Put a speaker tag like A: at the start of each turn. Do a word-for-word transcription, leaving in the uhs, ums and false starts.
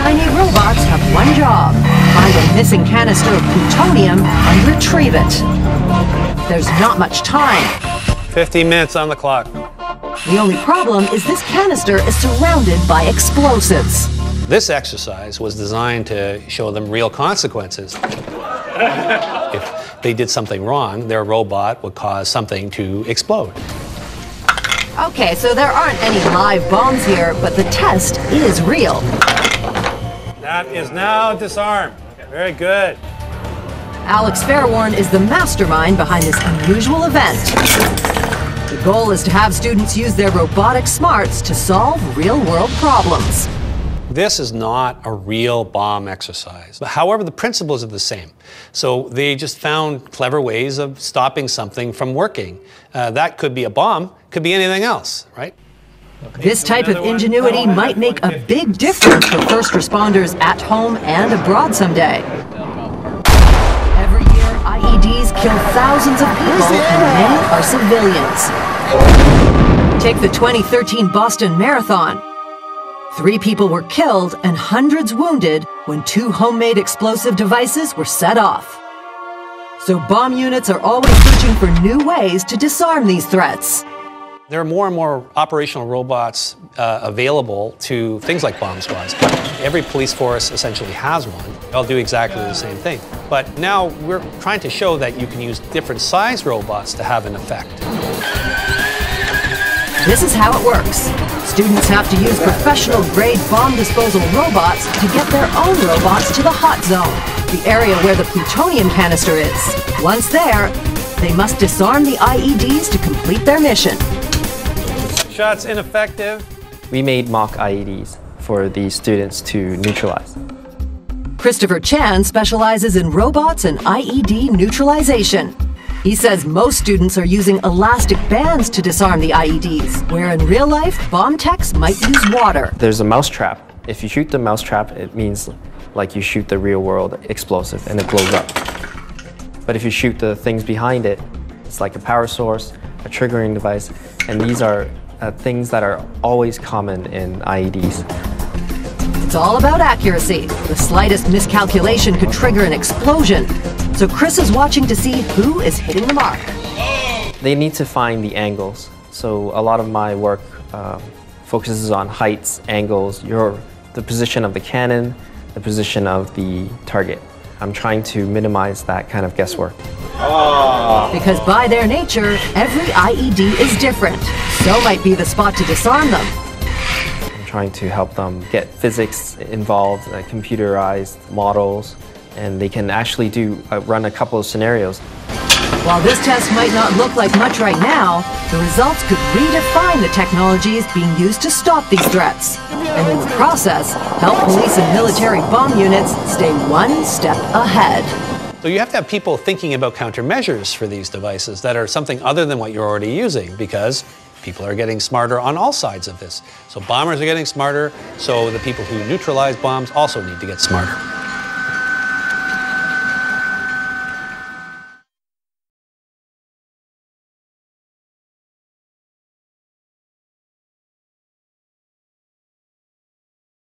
A: tiny robots have one job: find a missing canister of plutonium and retrieve it. There's not much time.
B: fifteen minutes on the clock.
A: The only problem is this canister is surrounded by explosives.
B: This exercise was designed to show them real consequences. If they did something wrong, their robot would cause something to explode.
A: Okay, so there aren't any live bombs here, but the test is real.
B: That is now disarmed. Very good.
A: Alex Fairwarn is the mastermind behind this unusual event. The goal is to have students use their robotic smarts to solve real-world problems.
B: This is not a real bomb exercise. However, the principles are the same. So they just found clever ways of stopping something from working. Uh, that could be a bomb, could be anything else, right? Okay.
A: This type of ingenuity might make a big difference for first responders at home and abroad someday. Every year, I E Ds kill thousands of people, and many are civilians. Take the twenty thirteen Boston Marathon. Three people were killed and hundreds wounded when two homemade explosive devices were set off. So bomb units are always searching for new ways to disarm these threats.
B: There are more and more operational robots uh, available to things like bomb squads. Every police force essentially has one. They'll do exactly the same thing. But now we're trying to show that you can use different size robots to have an effect.
A: This is how it works. Students have to use professional-grade bomb disposal robots to get their own robots to the hot zone, the area where the plutonium canister is. Once there, they must disarm the I E Ds to complete their mission.
B: Shot's ineffective.
C: We made mock I E Ds for the students to neutralize.
A: Christopher Chan specializes in robots and I E D neutralization. He says most students are using elastic bands to disarm the I E Ds, where in real life, bomb techs might use water.
C: There's a mousetrap. If you shoot the mousetrap, it means like you shoot the real world explosive and it blows up. But if you shoot the things behind it, it's like a power source, a triggering device, and these are uh, things that are always common in I E Ds.
A: It's all about accuracy. The slightest miscalculation could trigger an explosion. So Chris is watching to see who is hitting the mark.
C: They need to find the angles. So a lot of my work uh, focuses on heights, angles, your, the position of the cannon, the position of the target. I'm trying to minimize that kind of guesswork.
A: Because by their nature, every I E D is different. So might be the spot to disarm them.
C: I'm trying to help them get physics involved, uh, computerized models, and they can actually do uh, run a couple of scenarios.
A: While this test might not look like much right now, the results could redefine the technologies being used to stop these threats. And in the process, help police and military bomb units stay one step ahead.
B: So you have to have people thinking about countermeasures for these devices that are something other than what you're already using, because people are getting smarter on all sides of this. So bombers are getting smarter, so the people who neutralize bombs also need to get smarter.